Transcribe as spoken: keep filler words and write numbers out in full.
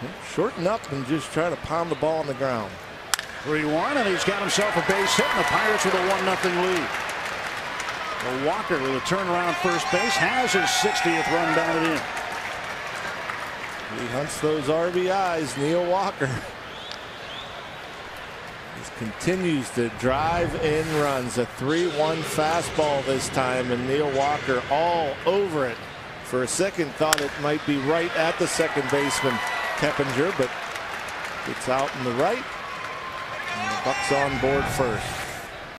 Shorten up and just try to pound the ball on the ground. three one, and he's got himself a base hit, and the Pirates with a one nothing lead. Well, Walker with a turnaround first base has his sixtieth run batted in. He hunts those R B Is, Neil Walker. He continues to drive in runs. A three one fastball this time, and Neil Walker all over it. For a second, thought it might be right at the second baseman, Keppinger, but it's out in the right. And the Bucks on board first.